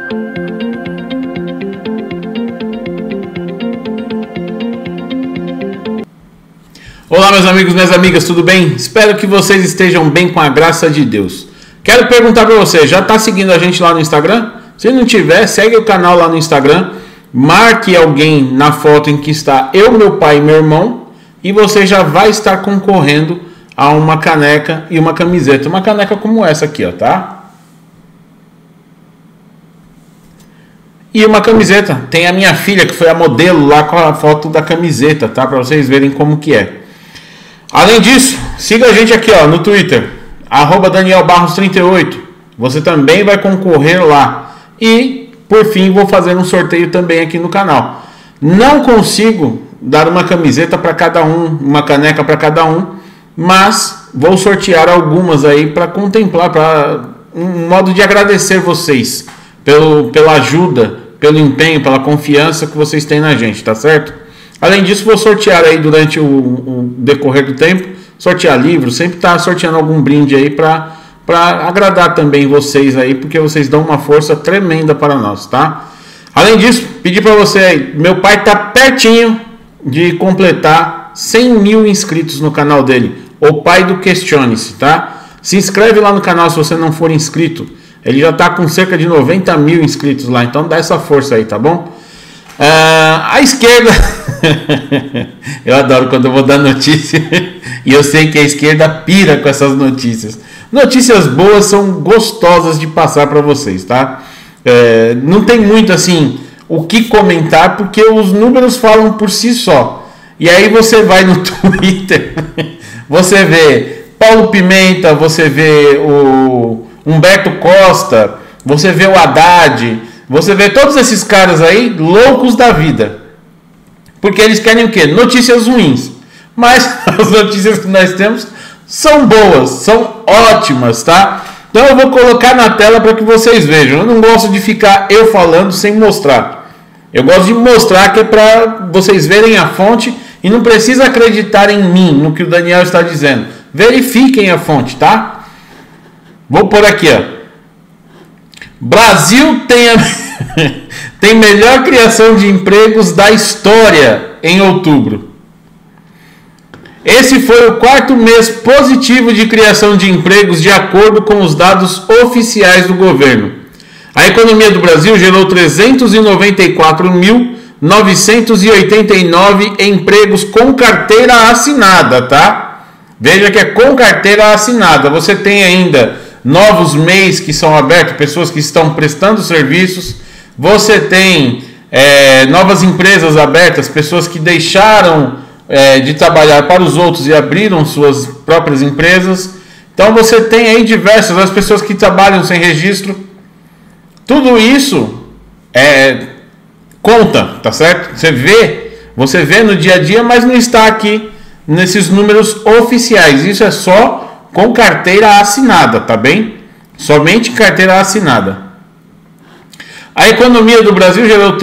Olá meus amigos, minhas amigas, tudo bem? Espero que vocês estejam bem com a graça de Deus. Quero perguntar para você, já está seguindo a gente lá no Instagram? Se não tiver, segue o canal lá no Instagram, marque alguém na foto em que está eu, meu pai e meu irmão, e você já vai estar concorrendo a uma caneca e uma camiseta. Uma caneca como essa aqui, ó, tá? E uma camiseta. Tem a minha filha que foi a modelo lá com a foto da camiseta, tá? Para vocês verem como que é. Além disso, siga a gente aqui, ó, no Twitter, @DanielBarros38. Você também vai concorrer lá. E, por fim, vou fazer um sorteio também aqui no canal. Não consigo dar uma camiseta para cada um, uma caneca para cada um, mas vou sortear algumas aí para contemplar, para um modo de agradecer vocês pela ajuda, pelo empenho, pela confiança que vocês têm na gente, tá certo? Além disso, vou sortear aí durante o decorrer do tempo, sortear livros, sempre tá sorteando algum brinde aí para agradar também vocês aí, porque vocês dão uma força tremenda para nós, tá? Além disso, pedir para você aí, meu pai tá pertinho de completar 100 mil inscritos no canal dele, o pai do Questione-se, tá? Se inscreve lá no canal se você não for inscrito, ele já tá com cerca de 90 mil inscritos lá, então dá essa força aí, tá bom? A esquerda eu adoro quando eu vou dar notícia e eu sei que a esquerda pira com essas notícias. Notícias boas são gostosas de passar para vocês, tá? Não tem muito assim o que comentar, porque os números falam por si só. E aí você vai no Twitter, você vê Paulo Pimenta, você vê o Humberto Costa, você vê o Haddad, você vê todos esses caras aí loucos da vida, porque eles querem o quê? Notícias ruins. Mas as notícias que nós temos são boas, são ótimas, tá? Então eu vou colocar na tela para que vocês vejam. Eu não gosto de ficar eu falando sem mostrar. Eu gosto de mostrar, que é para vocês verem a fonte e não precisa acreditar em mim, no que o Daniel está dizendo. Verifiquem a fonte, tá? Vou pôr aqui, ó. Brasil tem melhor criação de empregos da história em outubro. Esse foi o quarto mês positivo de criação de empregos, de acordo com os dados oficiais do governo. A economia do Brasil gerou 394.989 empregos com carteira assinada, tá? Veja que é com carteira assinada. Você tem ainda novos MEIs que são abertos, pessoas que estão prestando serviços. Você tem novas empresas abertas, pessoas que deixaram de trabalhar para os outros e abriram suas próprias empresas. Então você tem aí diversas, as pessoas que trabalham sem registro. Tudo isso conta, tá certo? Você vê no dia a dia, mas não está aqui nesses números oficiais. Isso é só com carteira assinada, tá bem? Somente carteira assinada. A economia do Brasil gerou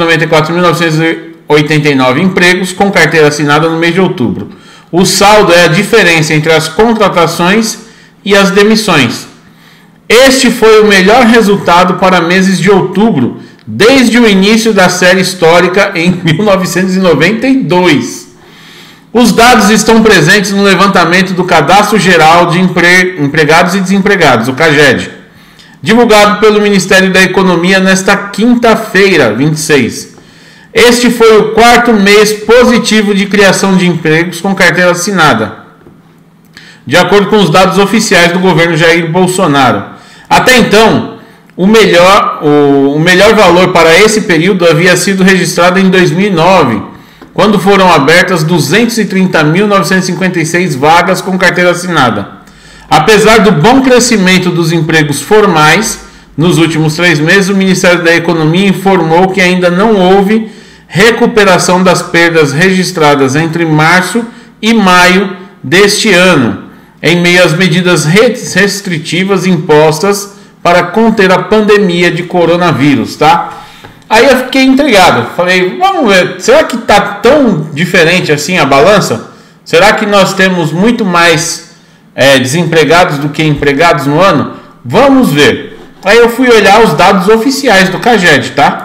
394.989 empregos com carteira assinada no mês de outubro. O saldo é a diferença entre as contratações e as demissões. Este foi o melhor resultado para meses de outubro desde o início da série histórica em 1992. Os dados estão presentes no levantamento do Cadastro Geral de Empregados e Desempregados, o CAGED, divulgado pelo Ministério da Economia nesta quinta-feira, 26. Este foi o quarto mês positivo de criação de empregos com carteira assinada, de acordo com os dados oficiais do governo Jair Bolsonaro. Até então, o melhor valor para esse período havia sido registrado em 2009, quando foram abertas 230.956 vagas com carteira assinada. Apesar do bom crescimento dos empregos formais nos últimos 3 meses, o Ministério da Economia informou que ainda não houve recuperação das perdas registradas entre março e maio deste ano, em meio às medidas restritivas impostas para conter a pandemia de coronavírus, tá? Aí eu fiquei intrigado, falei, vamos ver, será que está tão diferente assim a balança? Será que nós temos muito mais desempregados do que empregados no ano? Vamos ver. Aí eu fui olhar os dados oficiais do CAGED, tá?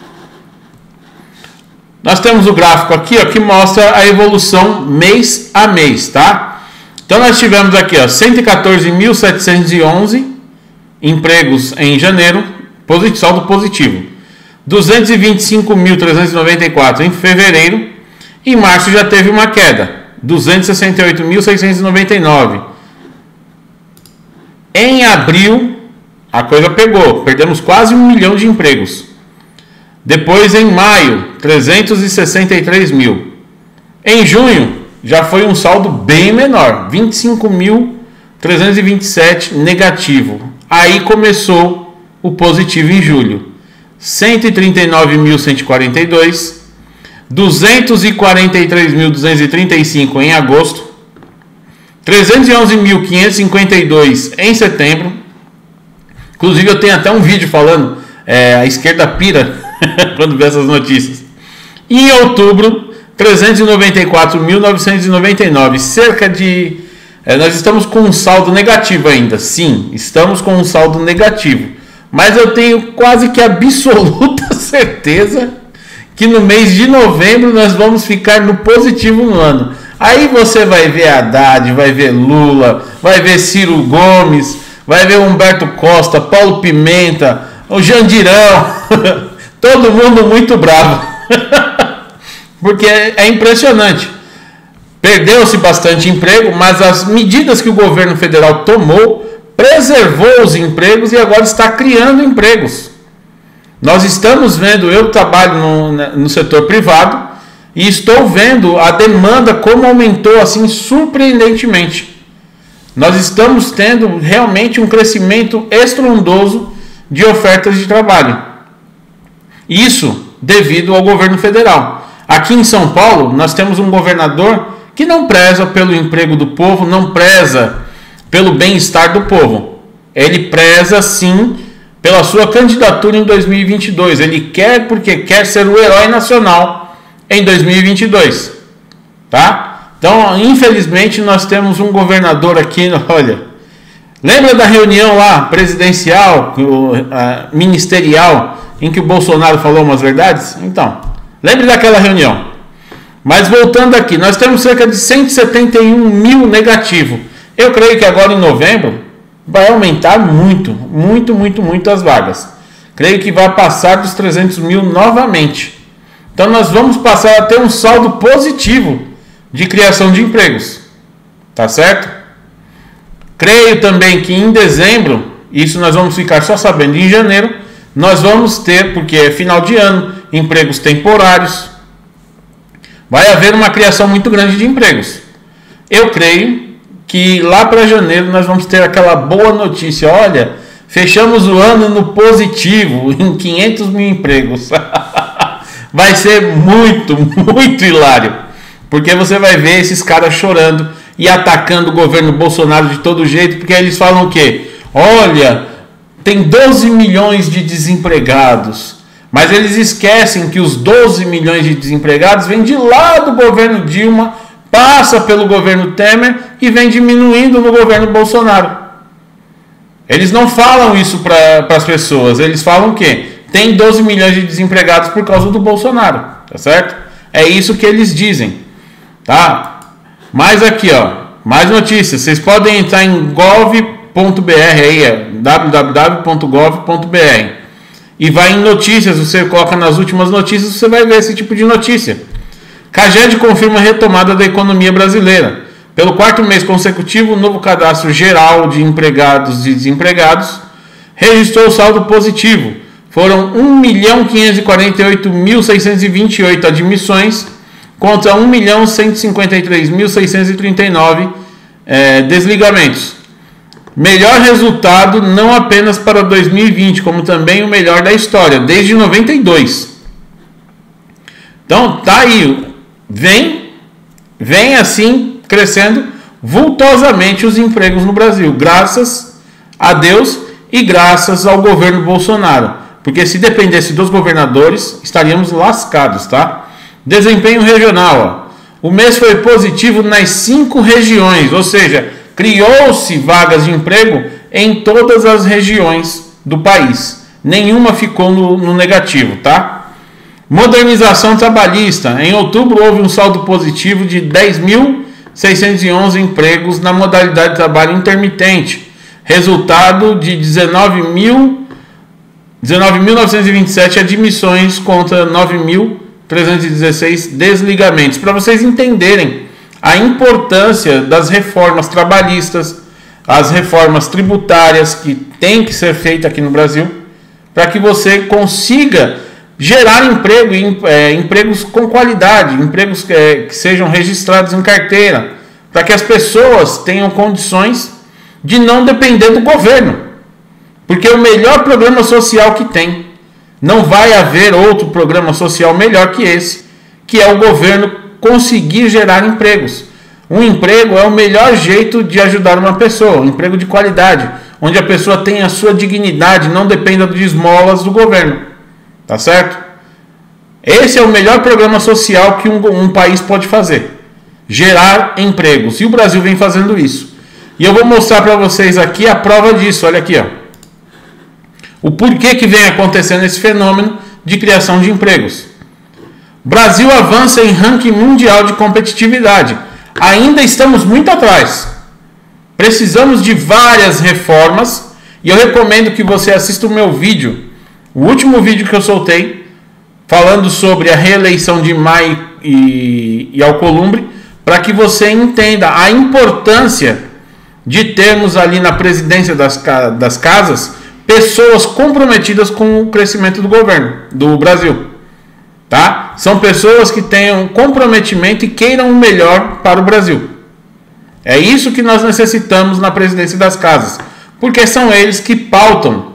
Nós temos o gráfico aqui, ó, que mostra a evolução mês a mês, tá? Então nós tivemos aqui, ó, 114.711 empregos em janeiro, saldo positivo. 225.394 em fevereiro. Em março já teve uma queda, 268.699. Em abril a coisa pegou, perdemos quase 1 milhão de empregos. Depois, em maio, 363 mil. Em junho, já foi um saldo bem menor, 25.327 negativo. Aí começou o positivo em julho, 139.142, 243.235 em agosto, 311.552 em setembro. Inclusive eu tenho até um vídeo falando, a esquerda pira quando vê essas notícias. E em outubro, 394.999, cerca de... nós estamos com um saldo negativo ainda, sim, estamos com um saldo negativo. Mas eu tenho quase que absoluta certeza que no mês de novembro nós vamos ficar no positivo no ano. Aí você vai ver Haddad, vai ver Lula, vai ver Ciro Gomes, vai ver Humberto Costa, Paulo Pimenta, o Jandirão... Todo mundo muito bravo, porque é impressionante. Perdeu-se bastante emprego, mas as medidas que o governo federal tomou preservou os empregos e agora está criando empregos. Nós estamos vendo, eu trabalho no setor privado e estou vendo a demanda como aumentou assim surpreendentemente. Nós estamos tendo realmente um crescimento estrondoso de ofertas de trabalho. Isso devido ao governo federal. Aqui em São Paulo, nós temos um governador que não preza pelo emprego do povo, não preza pelo bem-estar do povo. Ele preza, sim, pela sua candidatura em 2022. Ele quer porque quer ser o herói nacional em 2022. Tá? Então, infelizmente, nós temos um governador aqui, olha... Lembra da reunião lá, presidencial, ministerial, em que o Bolsonaro falou umas verdades? Então, lembre daquela reunião. Mas voltando aqui, nós temos cerca de 171 mil negativo. Eu creio que agora em novembro vai aumentar muito as vagas. Creio que vai passar dos 300 mil novamente. Então nós vamos passar a ter um saldo positivo de criação de empregos. Tá certo? Creio também que em dezembro, isso nós vamos ficar só sabendo em janeiro, nós vamos ter, porque é final de ano, empregos temporários. Vai haver uma criação muito grande de empregos. Eu creio que lá para janeiro nós vamos ter aquela boa notícia. Olha, fechamos o ano no positivo, em 500 mil empregos. Vai ser muito hilário. Porque você vai ver esses caras chorando e atacando o governo Bolsonaro de todo jeito, porque eles falam o quê? Olha, tem 12 milhões de desempregados, mas eles esquecem que os 12 milhões de desempregados vêm de lá do governo Dilma, passa pelo governo Temer e vem diminuindo no governo Bolsonaro. Eles não falam isso para as pessoas, eles falam o quê? Tem 12 milhões de desempregados por causa do Bolsonaro, tá certo? É isso que eles dizem, tá? Mas aqui, ó, mais notícias. Vocês podem entrar em gov.br, aí www.gov.br, e vai em notícias, você coloca nas últimas notícias, você vai ver esse tipo de notícia. CAGED confirma a retomada da economia brasileira. Pelo quarto mês consecutivo, o novo cadastro geral de empregados e desempregados registrou saldo positivo. Foram 1.548.628 admissões contra 1.153.639 desligamentos. Melhor resultado não apenas para 2020, como também o melhor da história, desde 92. Então tá aí, vem assim crescendo vultosamente os empregos no Brasil, graças a Deus e graças ao governo Bolsonaro, porque se dependesse dos governadores estaríamos lascados, tá? Desempenho regional, ó. O mês foi positivo nas 5 regiões, ou seja, criou-se vagas de emprego em todas as regiões do país. Nenhuma ficou no negativo, tá? Modernização trabalhista. Em outubro houve um saldo positivo de 10.611 empregos na modalidade de trabalho intermitente, resultado de 19.927 admissões contra 9.316 desligamentos. Para vocês entenderem a importância das reformas trabalhistas, as reformas tributárias que tem que ser feita aqui no Brasil, para que você consiga gerar emprego, empregos com qualidade, empregos que sejam registrados em carteira, para que as pessoas tenham condições de não depender do governo. Porque é o melhor programa social que tem. Não vai haver outro programa social melhor que esse, que é o governo conseguir gerar empregos. Um emprego é o melhor jeito de ajudar uma pessoa, um emprego de qualidade, onde a pessoa tem a sua dignidade, não dependa de esmolas do governo. Tá certo? Esse é o melhor programa social que um país pode fazer. Gerar empregos. E o Brasil vem fazendo isso. E eu vou mostrar para vocês aqui a prova disso. Olha aqui, ó. O porquê que vem acontecendo esse fenômeno de criação de empregos. Brasil avança em ranking mundial de competitividade. Ainda estamos muito atrás. Precisamos de várias reformas. E eu recomendo que você assista o meu vídeo. O último vídeo que eu soltei, falando sobre a reeleição de Maia e Alcolumbre, para que você entenda a importância de termos ali na presidência das casas pessoas comprometidas com o crescimento do governo, do Brasil. Tá? São pessoas que tenham comprometimento e queiram o melhor para o Brasil. É isso que nós necessitamos na presidência das casas, porque são eles que pautam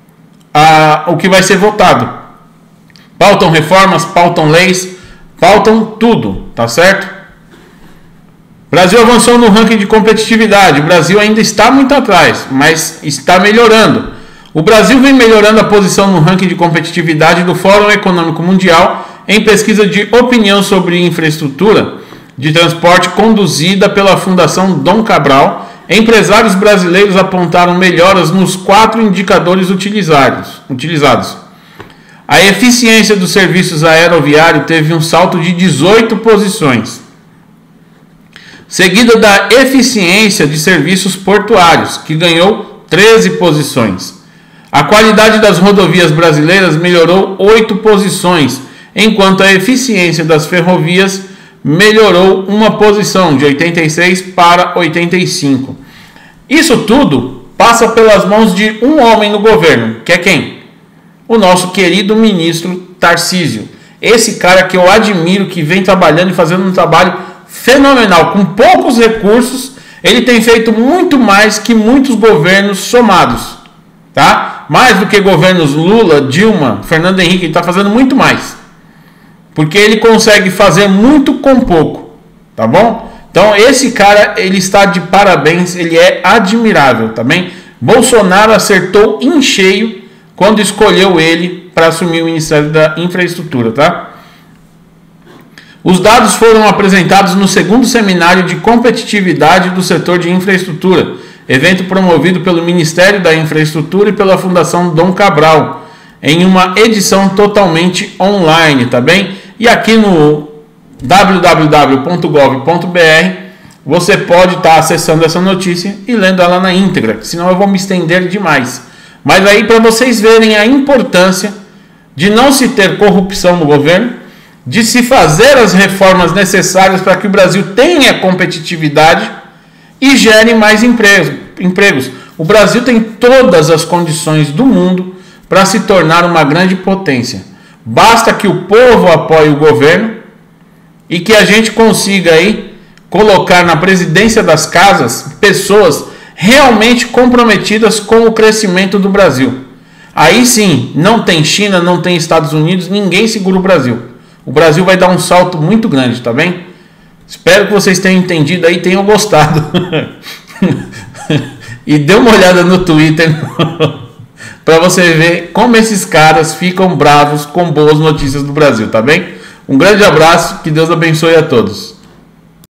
o que vai ser votado. Pautam reformas, pautam leis, pautam tudo, tá certo? O Brasil avançou no ranking de competitividade. O Brasil ainda está muito atrás, mas está melhorando. O Brasil vem melhorando a posição no ranking de competitividade do Fórum Econômico Mundial em pesquisa de opinião sobre infraestrutura de transporte conduzida pela Fundação Dom Cabral. Empresários brasileiros apontaram melhoras nos 4 indicadores utilizados. A eficiência dos serviços aeroviários teve um salto de 18 posições, seguida da eficiência de serviços portuários, que ganhou 13 posições. A qualidade das rodovias brasileiras melhorou 8 posições, enquanto a eficiência das ferrovias melhorou uma posição, de 86 para 85. Isso tudo passa pelas mãos de um homem no governo, que é quem? O nosso querido ministro Tarcísio. Esse cara que eu admiro, que vem trabalhando e fazendo um trabalho fenomenal. Com poucos recursos, ele tem feito muito mais que muitos governos somados. Tá? Mais do que governos Lula, Dilma, Fernando Henrique, ele está fazendo muito mais. Porque ele consegue fazer muito com pouco. Tá bom? Então esse cara, ele está de parabéns, ele é admirável, tá bem? Bolsonaro acertou em cheio quando escolheu ele para assumir o Ministério da Infraestrutura, tá? Os dados foram apresentados no 2º Seminário de Competitividade do Setor de Infraestrutura, evento promovido pelo Ministério da Infraestrutura e pela Fundação Dom Cabral, em uma edição totalmente online, tá bem? E aqui no www.gov.br você pode estar acessando essa notícia e lendo ela na íntegra, senão eu vou me estender demais. Mas aí, para vocês verem a importância de não se ter corrupção no governo, de se fazer as reformas necessárias para que o Brasil tenha competitividade e gere mais empregos. O Brasil tem todas as condições do mundo para se tornar uma grande potência. Basta que o povo apoie o governo e que a gente consiga aí colocar na presidência das casas pessoas realmente comprometidas com o crescimento do Brasil. Aí sim, não tem China, não tem Estados Unidos, ninguém segura o Brasil. O Brasil vai dar um salto muito grande, tá bem? Espero que vocês tenham entendido aí, tenham gostado. E dê uma olhada no Twitter para você ver como esses caras ficam bravos com boas notícias do Brasil, tá bem? Um grande abraço, que Deus abençoe a todos.